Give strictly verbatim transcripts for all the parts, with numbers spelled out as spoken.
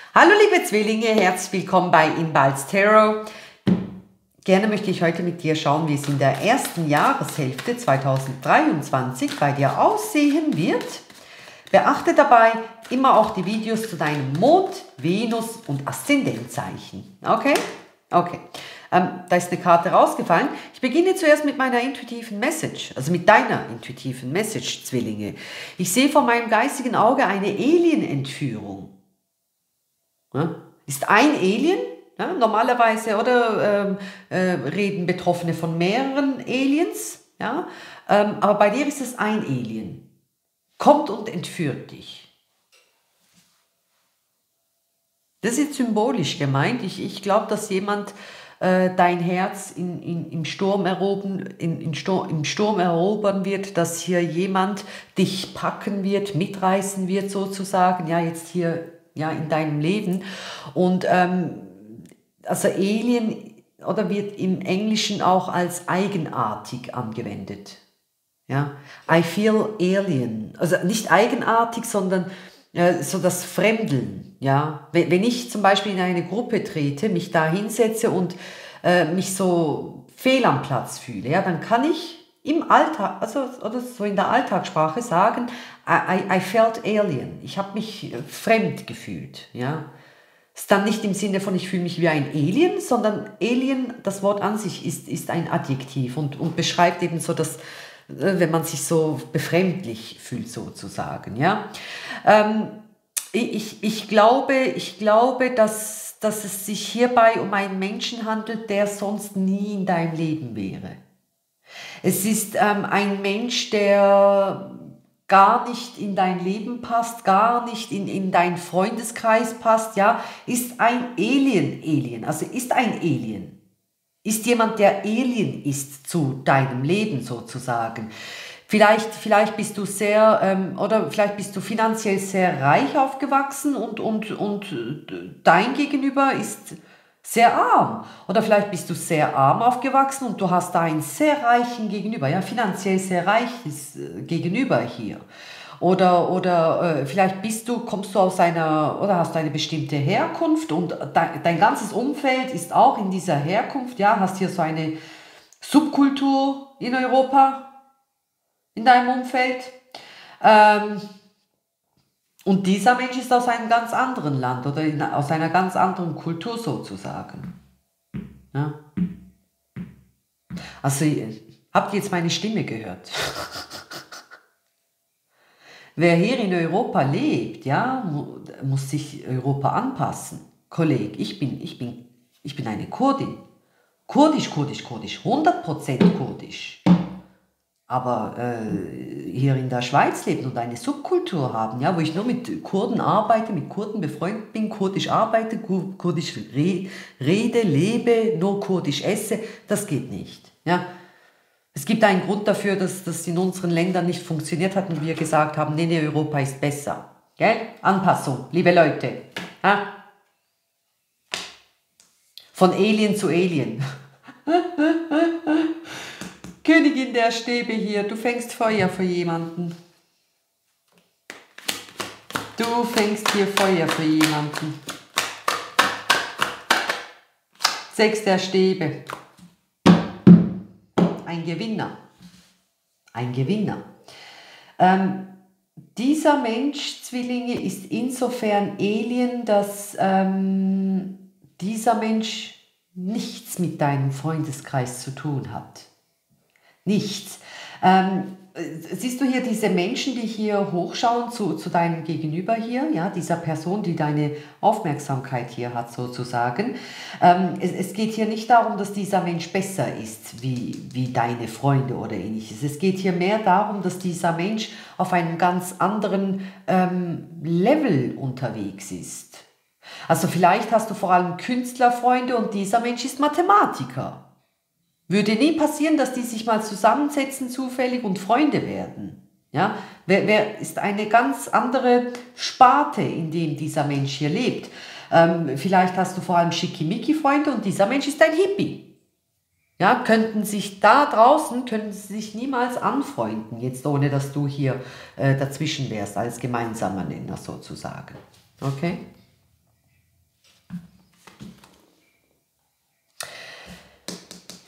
Hallo liebe Zwillinge, herzlich willkommen bei Inbalz Tarot. Gerne möchte ich heute mit dir schauen, wie es in der ersten Jahreshälfte zweitausenddreiundzwanzig bei dir aussehen wird. Beachte dabei immer auch die Videos zu deinem Mond, Venus und Aszendentzeichen. Okay? Okay. Ähm, da ist eine Karte rausgefallen. Ich beginne zuerst mit meiner intuitiven Message, also mit deiner intuitiven Message, Zwillinge. Ich sehe vor meinem geistigen Auge eine Alien-Entführung. Ja? Ist ein Alien? Ja, normalerweise oder ähm, äh, reden Betroffene von mehreren Aliens. Ja? Ähm, aber bei dir ist es ein Alien. Kommt und entführt dich. Das ist jetzt symbolisch gemeint. Ich, ich glaube, dass jemand äh, dein Herz in, in, im, Sturm erobern, in, in Sturm, im Sturm erobern wird, dass hier jemand dich packen wird, mitreißen wird sozusagen, ja, jetzt hier ja, in deinem Leben. Und ähm, also Alien oder wird im Englischen auch als eigenartig angewendet. Ja? I feel alien. Also nicht eigenartig, sondern äh, so das Fremdeln. Ja? Wenn, wenn ich zum Beispiel in eine Gruppe trete, mich da hinsetze und äh, mich so fehl am Platz fühle, ja, dann kann ich im Alltag, also oder so in der Alltagssprache sagen, I, I, I felt alien. Ich habe mich äh, fremd gefühlt. Ja? Ist dann nicht im Sinne von, ich fühle mich wie ein Alien, sondern Alien, das Wort an sich ist, ist ein Adjektiv und, und beschreibt eben so das, wenn man sich so befremdlich fühlt sozusagen. Ja? Ähm, ich, ich glaube, ich glaube dass, dass es sich hierbei um einen Menschen handelt, der sonst nie in deinem Leben wäre. Es ist ähm, ein Mensch, der gar nicht in dein Leben passt, gar nicht in, in deinen Freundeskreis passt, ja, ist ein Alien-Alien, also ist ein Alien. Ist jemand, der Alien ist zu deinem Leben sozusagen. Vielleicht, vielleicht bist du sehr, ähm, oder vielleicht bist du finanziell sehr reich aufgewachsen und, und, und dein Gegenüber ist sehr arm. Oder vielleicht bist du sehr arm aufgewachsen und du hast da einen sehr reichen Gegenüber, ja, finanziell sehr reiches äh, Gegenüber hier. Oder, oder äh, vielleicht bist du, kommst du aus einer, oder hast eine bestimmte Herkunft und dein, dein ganzes Umfeld ist auch in dieser Herkunft, ja, hast hier so eine Subkultur in Europa, in deinem Umfeld. Ähm, und dieser Mensch ist aus einem ganz anderen Land oder in, aus einer ganz anderen Kultur sozusagen. Ja. Also, habt ihr jetzt meine Stimme gehört? Wer hier in Europa lebt, ja, muss sich Europa anpassen. Kolleg, ich bin, ich bin, ich bin eine Kurdin. Kurdisch, kurdisch, kurdisch, hundert Prozent kurdisch. Aber äh, hier in der Schweiz leben und eine Subkultur haben, ja, wo ich nur mit Kurden arbeite, mit Kurden befreundet bin, kurdisch arbeite, kurdisch re rede, lebe, nur kurdisch esse, das geht nicht. Ja. Es gibt einen Grund dafür, dass das in unseren Ländern nicht funktioniert hat und wir gesagt haben, nee, nee, Europa ist besser. Gell? Anpassung, liebe Leute. Ja? Von Alien zu Alien. Königin der Stäbe hier, du fängst Feuer für jemanden. Du fängst hier Feuer für jemanden. Sechs der Stäbe. Ein Gewinner. Ein Gewinner. Ähm, dieser Mensch, Zwillinge, ist insofern Alien, dass ähm, dieser Mensch nichts mit deinem Freundeskreis zu tun hat. Nichts. Ähm, siehst du hier diese Menschen, die hier hochschauen zu, zu deinem Gegenüber hier, ja, dieser Person, die deine Aufmerksamkeit hier hat sozusagen. Ähm, es, es geht hier nicht darum, dass dieser Mensch besser ist wie, wie deine Freunde oder ähnliches. Es geht hier mehr darum, dass dieser Mensch auf einem ganz anderen ähm, Level unterwegs ist. Also vielleicht hast du vor allem Künstlerfreunde und dieser Mensch ist Mathematiker. Würde nie passieren, dass die sich mal zusammensetzen zufällig und Freunde werden. Ja? Wer, wer ist eine ganz andere Sparte, in dem dieser Mensch hier lebt. Ähm, vielleicht hast du vor allem Schickimicki-Freunde und dieser Mensch ist ein Hippie. Ja, könnten sich da draußen, könnten sie sich niemals anfreunden, jetzt ohne dass du hier äh, dazwischen wärst, als gemeinsamer Nenner sozusagen. Okay?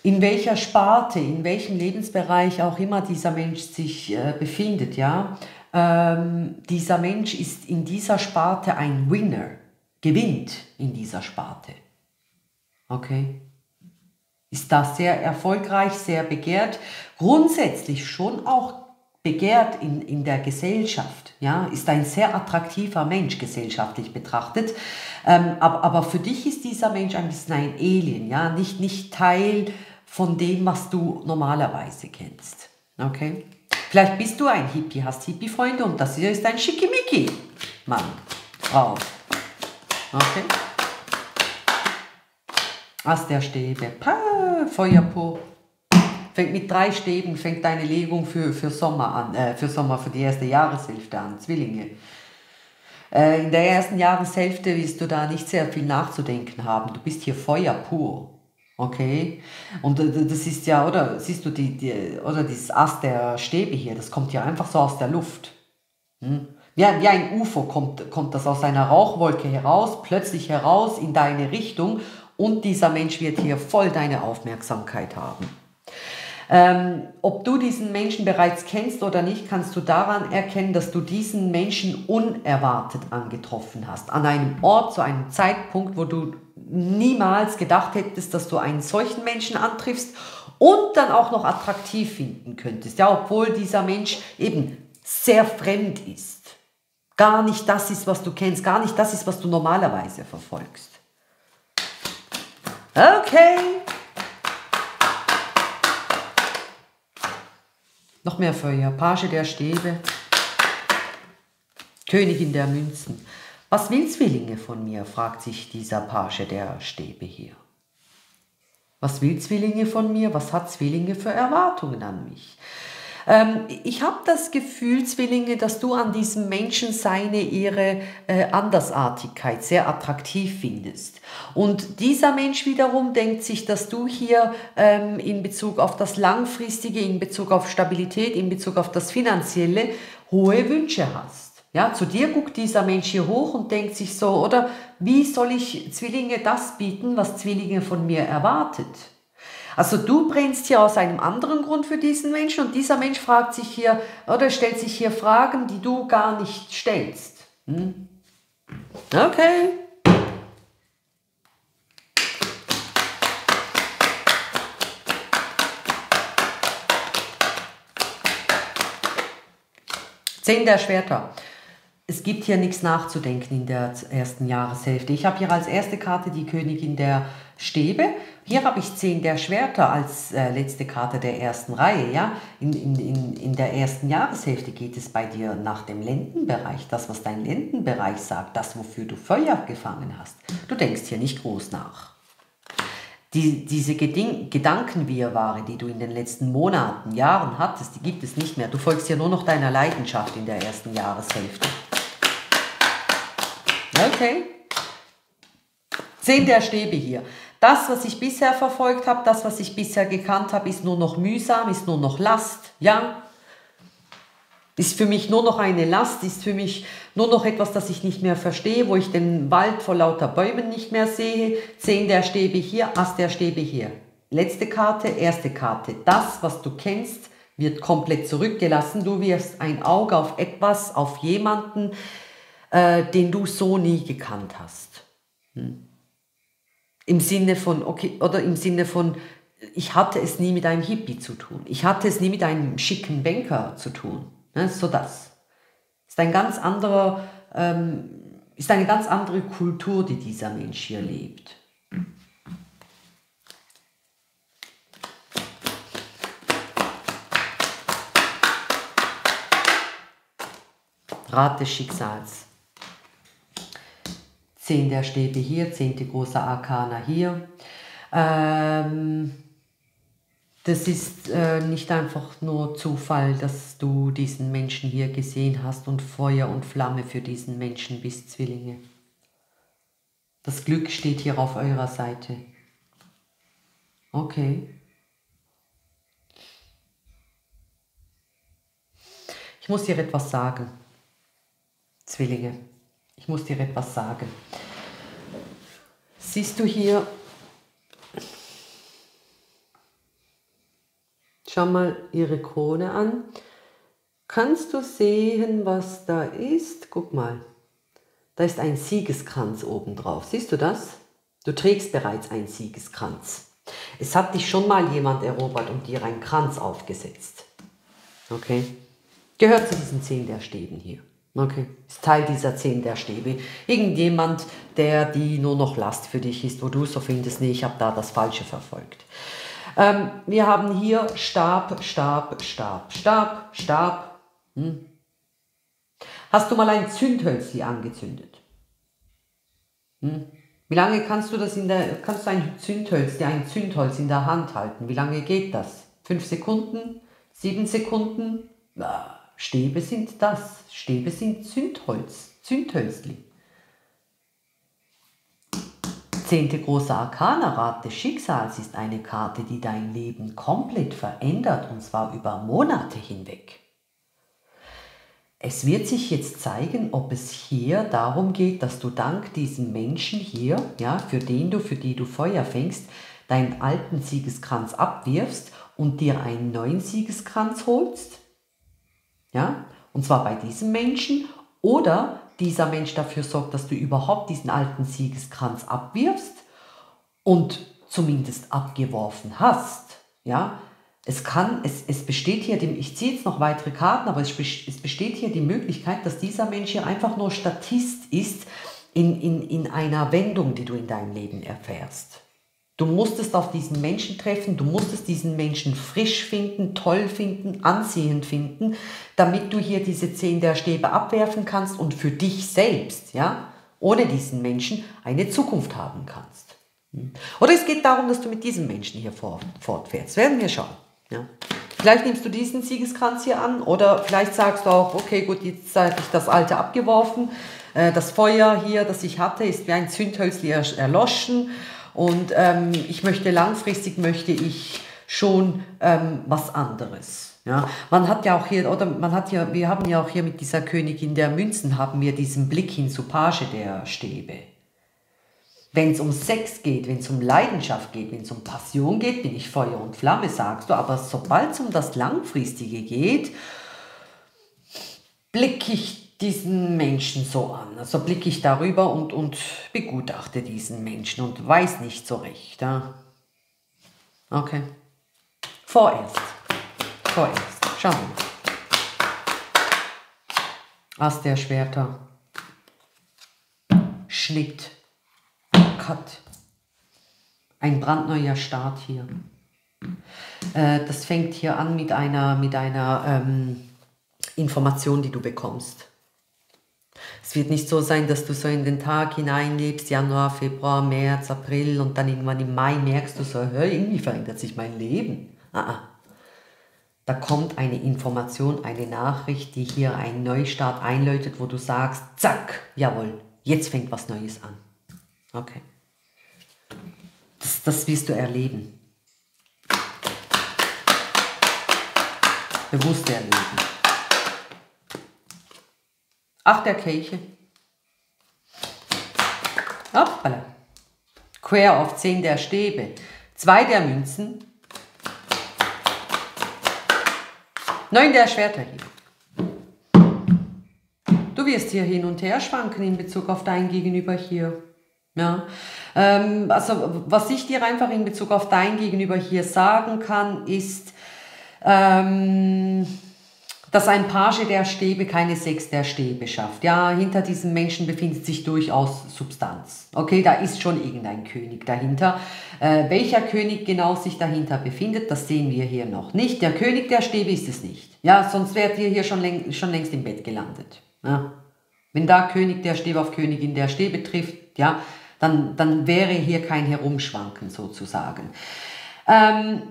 in welcher Sparte, in welchem Lebensbereich auch immer dieser Mensch sich äh, befindet, ja, ähm, dieser Mensch ist in dieser Sparte ein Winner, gewinnt in dieser Sparte. Okay? Ist das sehr erfolgreich, sehr begehrt, grundsätzlich schon auch begehrt in, in der Gesellschaft, ja, ist ein sehr attraktiver Mensch gesellschaftlich betrachtet, ähm, aber, aber für dich ist dieser Mensch ein bisschen ein Alien, ja, nicht, nicht Teil von dem, was du normalerweise kennst, okay? Vielleicht bist du ein Hippie, hast Hippie-Freunde und das hier ist ein Schickimicki, Mann, Frau, okay? Ast der Stäbe, Pah, Feuer pur. Fängt mit drei Stäben, fängt deine Legung für, für Sommer an, äh, für Sommer, für die erste Jahreshälfte an, Zwillinge. Äh, in der ersten Jahreshälfte wirst du da nicht sehr viel nachzudenken haben. Du bist hier Feuer pur. Okay? Und äh, das ist ja, oder siehst du, die, die, oder dieses Ast der Stäbe hier, das kommt ja einfach so aus der Luft. Hm? Ja, wie ein U F O kommt, kommt das aus einer Rauchwolke heraus, plötzlich heraus in deine Richtung und dieser Mensch wird hier voll deine Aufmerksamkeit haben. Ähm, ob du diesen Menschen bereits kennst oder nicht, kannst du daran erkennen, dass du diesen Menschen unerwartet angetroffen hast. An einem Ort, zu einem Zeitpunkt, wo du niemals gedacht hättest, dass du einen solchen Menschen antriffst und dann auch noch attraktiv finden könntest. Ja, obwohl dieser Mensch eben sehr fremd ist. Gar nicht das ist, was du kennst, gar nicht das ist, was du normalerweise verfolgst. Okay. Noch mehr Feuer. Page der Stäbe. Königin der Münzen. Was will Zwillinge von mir? Fragt sich dieser Page der Stäbe hier. Was will Zwillinge von mir? Was hat Zwillinge für Erwartungen an mich? Ähm, ich habe das Gefühl, Zwillinge, dass du an diesem Menschen seine, ihre äh, Andersartigkeit sehr attraktiv findest. Und dieser Mensch wiederum denkt sich, dass du hier ähm, in Bezug auf das Langfristige, in Bezug auf Stabilität, in Bezug auf das Finanzielle hohe Wünsche hast. Ja, zu dir guckt dieser Mensch hier hoch und denkt sich so, oder wie soll ich Zwillinge das bieten, was Zwillinge von mir erwartet? Also du brennst hier aus einem anderen Grund für diesen Menschen und dieser Mensch fragt sich hier oder stellt sich hier Fragen, die du gar nicht stellst. Hm? Okay. Zehn der Schwerter. Es gibt hier nichts nachzudenken in der ersten Jahreshälfte. Ich habe hier als erste Karte die Königin der Stäbe. Hier habe ich zehn der Schwerter als äh, letzte Karte der ersten Reihe. Ja? In, in, in, in der ersten Jahreshälfte geht es bei dir nach dem Lendenbereich. Das, was dein Lendenbereich sagt, das, wofür du Feuer gefangen hast. Du denkst hier nicht groß nach. Die, diese Gedin Gedankenwirrwarre, die du in den letzten Monaten, Jahren hattest, die gibt es nicht mehr. Du folgst hier nur noch deiner Leidenschaft in der ersten Jahreshälfte. Okay. Zehn der Stäbe hier. Das, was ich bisher verfolgt habe, das, was ich bisher gekannt habe, ist nur noch mühsam, ist nur noch Last. Ja? Ist für mich nur noch eine Last, ist für mich nur noch etwas, das ich nicht mehr verstehe, wo ich den Wald vor lauter Bäumen nicht mehr sehe. Zehn der Stäbe hier, Ass der Stäbe hier. Letzte Karte, erste Karte. Das, was du kennst, wird komplett zurückgelassen. Du wirst ein Auge auf etwas, auf jemanden, äh, den du so nie gekannt hast. Hm. Im Sinne von, okay, oder im Sinne von, ich hatte es nie mit einem Hippie zu tun. Ich hatte es nie mit einem schicken Banker zu tun. Ne, so das. Ist ein ganz anderer, ähm, ist eine ganz andere Kultur, die dieser Mensch hier lebt. Rat des Schicksals. Zehn der Stäbe hier, zehnte große Arkana hier. Ähm, das ist äh, nicht einfach nur Zufall, dass du diesen Menschen hier gesehen hast und Feuer und Flamme für diesen Menschen bist, Zwillinge. Das Glück steht hier auf eurer Seite. Okay. Ich muss dir etwas sagen, Zwillinge. Ich muss dir etwas sagen. Siehst du hier schau mal ihre Krone an. Kannst du sehen, was da ist? Guck mal, da ist ein Siegeskranz oben drauf. Siehst du das? Du trägst bereits einen Siegeskranz. Es hat dich schon mal jemand erobert und dir einen Kranz aufgesetzt. Okay? Gehört zu diesen zehn der Stäben hier. Okay? Ist Teil dieser zehn der Stäbe. Irgendjemand, der die nur noch Last für dich ist, wo du so findest, nee, ich habe da das Falsche verfolgt. Ähm, wir haben hier Stab, Stab, Stab, Stab, Stab. Hm. Hast du mal ein Zündhölzli angezündet? Hm. Wie lange kannst du das in der, kannst du ein Zündhölzli, ein Zündholz in der Hand halten? Wie lange geht das? Fünf Sekunden? Sieben Sekunden? Ja, Stäbe sind das. Stäbe sind Zündholz, Zündhölzli. Zehnte große Arkana, Rat des Schicksals, ist eine Karte, die dein Leben komplett verändert, und zwar über Monate hinweg. Es wird sich jetzt zeigen, ob es hier darum geht, dass du dank diesem Menschen hier, ja, für den du, für die du Feuer fängst, deinen alten Siegeskranz abwirfst und dir einen neuen Siegeskranz holst. Ja, und zwar bei diesem Menschen, oder dieser Mensch dafür sorgt, dass du überhaupt diesen alten Siegeskranz abwirfst und zumindest abgeworfen hast. Ja, es kann, es, es besteht hier, die, ich ziehe jetzt noch weitere Karten, aber es, es besteht hier die Möglichkeit, dass dieser Mensch hier einfach nur Statist ist in, in, in einer Wendung, die du in deinem Leben erfährst. Du musstest auf diesen Menschen treffen, du musstest diesen Menschen frisch finden, toll finden, anziehend finden, damit du hier diese zehn der Stäbe abwerfen kannst und für dich selbst, ja, ohne diesen Menschen eine Zukunft haben kannst. Oder es geht darum, dass du mit diesem Menschen hier fort, fortfährst. Werden wir schauen. Ja. Vielleicht nimmst du diesen Siegeskranz hier an, oder vielleicht sagst du auch, okay, gut, jetzt habe ich das Alte abgeworfen, äh, das Feuer hier, das ich hatte, ist wie ein Zündhölzli erloschen. Und ähm, ich möchte langfristig, möchte ich schon ähm, was anderes. Ja, man hat ja auch hier, oder man hat ja, wir haben ja auch hier mit dieser Königin der Münzen, haben wir diesen Blick hin zu Page der Stäbe. Wenn es um Sex geht, wenn es um Leidenschaft geht, wenn es um Passion geht, bin ich Feuer und Flamme, sagst du. Aber sobald es um das Langfristige geht, blicke ich diesen Menschen so an. Also blicke ich darüber und, und begutachte diesen Menschen und weiß nicht so recht. Ja? Okay. Vorerst. Vorerst. Schauen wir mal. Ass der Schwerter. Schnitt. Cut. Ein brandneuer Start hier. Äh, das fängt hier an mit einer, mit einer ähm, Information, die du bekommst. Es wird nicht so sein, dass du so in den Tag hineinlebst, Januar, Februar, März, April, und dann irgendwann im Mai merkst du so, hey, irgendwie verändert sich mein Leben. Ah, ah. Da kommt eine Information, eine Nachricht, die hier einen Neustart einläutet, wo du sagst, zack, jawohl, jetzt fängt was Neues an. Okay. Das, das wirst du erleben. Bewusst erleben. Acht der Kelche. Hoppala. Quer auf zehn der Stäbe. Zwei der Münzen. Neun der Schwerter hier. Du wirst hier hin und her schwanken in Bezug auf dein Gegenüber hier. Ja. Ähm, also was ich dir einfach in Bezug auf dein Gegenüber hier sagen kann, ist, ähm, dass ein Page der Stäbe keine Sechs der Stäbe schafft. Ja, hinter diesem Menschen befindet sich durchaus Substanz. Okay, da ist schon irgendein König dahinter. Äh, welcher König genau sich dahinter befindet, das sehen wir hier noch nicht. Der König der Stäbe ist es nicht. Ja, sonst wärt ihr hier schon, läng schon längst im Bett gelandet. Ja. Wenn da König der Stäbe auf Königin der Stäbe trifft, ja, dann, dann wäre hier kein Herumschwanken sozusagen. Ähm,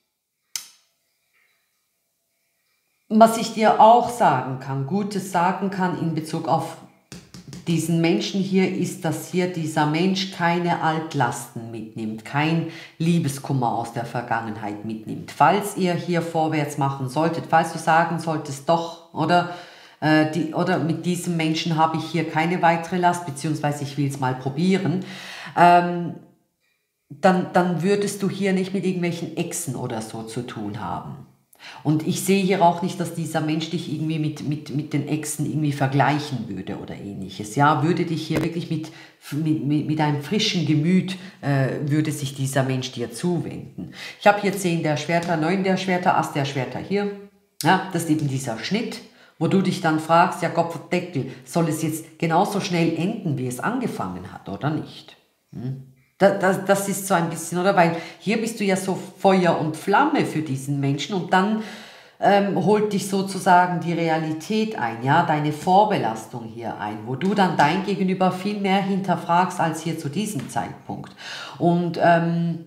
Was ich dir auch sagen kann, Gutes sagen kann in Bezug auf diesen Menschen hier, ist, dass hier dieser Mensch keine Altlasten mitnimmt, kein Liebeskummer aus der Vergangenheit mitnimmt. Falls ihr hier vorwärts machen solltet, falls du sagen solltest, doch, oder, äh, die, oder mit diesem Menschen habe ich hier keine weitere Last, beziehungsweise ich will es mal probieren, ähm, dann, dann würdest du hier nicht mit irgendwelchen Exen oder so zu tun haben. Und ich sehe hier auch nicht, dass dieser Mensch dich irgendwie mit, mit, mit den Exen irgendwie vergleichen würde oder ähnliches. Ja, würde dich hier wirklich mit, mit, mit einem frischen Gemüt, äh, würde sich dieser Mensch dir zuwenden. Ich habe hier zehn der Schwerter, neun der Schwerter, Ass der Schwerter hier. Ja, das ist eben dieser Schnitt, wo du dich dann fragst, ja Gott, Deckel, soll es jetzt genauso schnell enden, wie es angefangen hat oder nicht? Hm? Das, das, das ist so ein bisschen, oder? Weil hier bist du ja so Feuer und Flamme für diesen Menschen und dann ähm, holt dich sozusagen die Realität ein, ja, deine Vorbelastung hier ein, wo du dann dein Gegenüber viel mehr hinterfragst als hier zu diesem Zeitpunkt. Und ähm,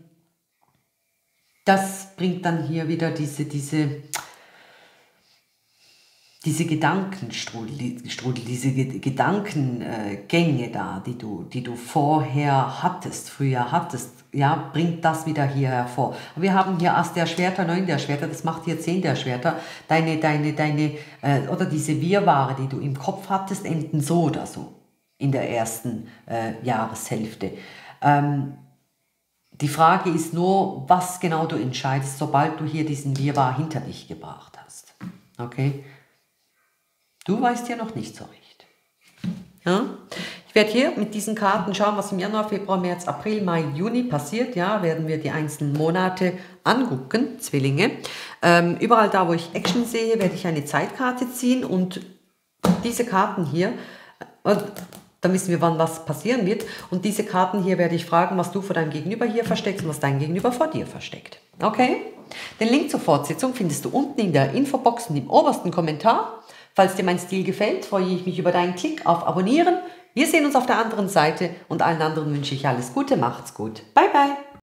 das bringt dann hier wieder diese, diese, diese Gedankenstrudel, Strudel, diese Gedankengänge da, die du, die du vorher hattest, früher hattest, ja, bringt das wieder hier hervor. Wir haben hier Ass der Schwerter, neun der Schwerter, das macht hier zehn der Schwerter. Deine, deine, deine, äh, oder diese Wirrwarre, die du im Kopf hattest, enden so oder so in der ersten äh, Jahreshälfte. Ähm, die Frage ist nur, was genau du entscheidest, sobald du hier diesen Wirrwarr hinter dich gebracht hast. Okay? Du weißt ja noch nicht so recht. Ja? Ich werde hier mit diesen Karten schauen, was im Januar, Februar, März, April, Mai, Juni passiert. Ja, werden wir die einzelnen Monate angucken, Zwillinge. Ähm, überall da, wo ich Action sehe, werde ich eine Zeitkarte ziehen und diese Karten hier, äh, dann wissen wir, wann was passieren wird. Und diese Karten hier werde ich fragen, was du vor deinem Gegenüber hier versteckst und was dein Gegenüber vor dir versteckt. Okay? Den Link zur Fortsetzung findest du unten in der Infobox und im obersten Kommentar. Falls dir mein Stil gefällt, freue ich mich über deinen Klick auf Abonnieren. Wir sehen uns auf der anderen Seite und allen anderen wünsche ich alles Gute, macht's gut. Bye, bye.